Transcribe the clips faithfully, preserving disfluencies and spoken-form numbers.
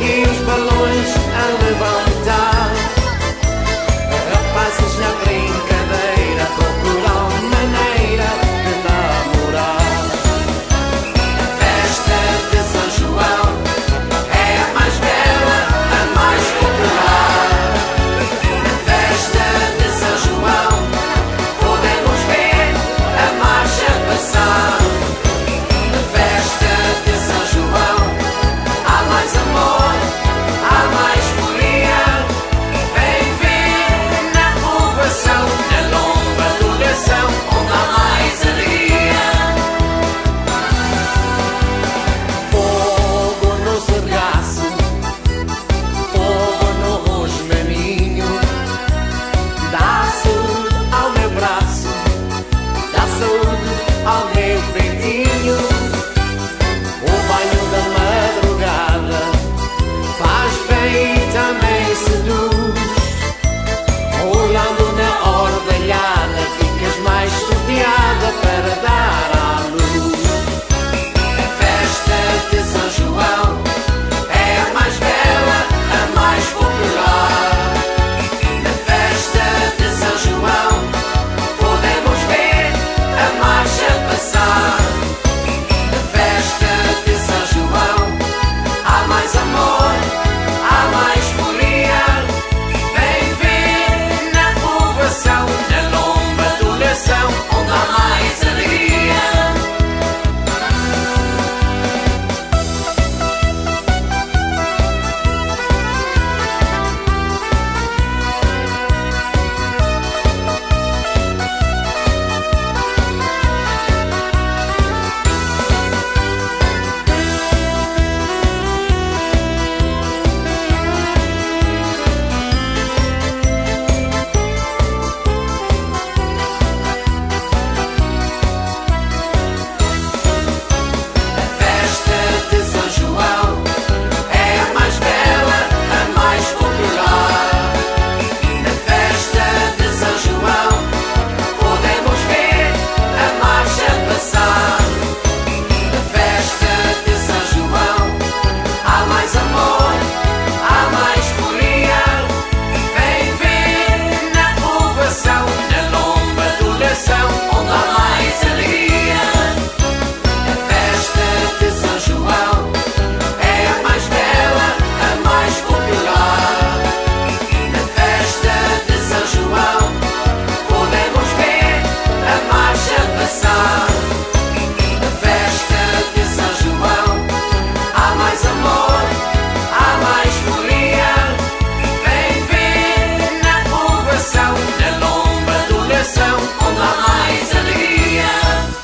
e os balões a levantar. Rapazes na brincadeira procuram maneira de namorar. A festa de São João é a mais bela, a mais popular. Na festa de São João podemos ver a marcha passar. Na festa de São João há mais amor, há mais folia. Vem ver na ovação, na longa duração, onde há mais alegria. Fogo no sergaço, fogo no rosmaninho. Dá saúde ao meu braço, dá saúde ao meu peitinho. O banho da madrugada faz bem e também seduz. Rolando na orelhada ficas mais chateada para dar à luz. A festa de São João é a mais bela, a mais popular. Na festa de São João podemos ver a marcha passar. Na festa de São João há mais amor, há mais folia. Vem ver na ovação, na longa duração, onde há mais alegria. A festa de São João é a mais bela, a mais popular. Na festa de São João podemos ver a marcha passar. Na festa de São João há mais amor, há mais folia. Vem ver na ovação, na longa duração, onde há mais alegria. A festa de São João é a mais bela, a mais popular. Na festa de São João podemos ver a marcha passar. Na festa de São João há mais amor, há mais folia. Vem ver na ovação, na longa duração, onde há mais alegria.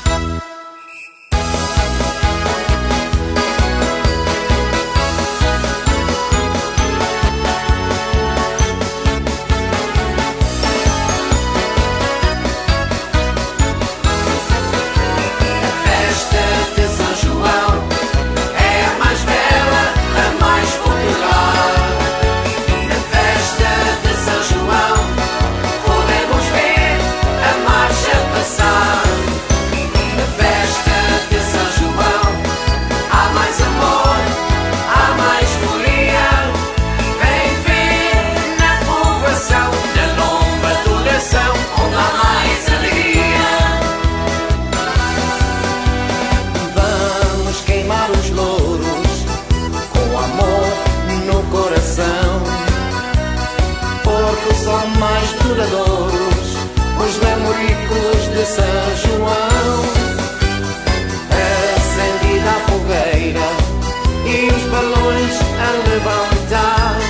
A festa de São João é a mais bela, a mais popular. Na festa de São João podemos ver a marcha passar. Na festa de São João há mais amor, há mais folia. Vem ver na ovação, na longa duração, onde há mais alegria. Vamos queimar os louros com amor no coração, porque são mais duradouros os namoricos de São João. Acendida a fogueira e os balões a levantar.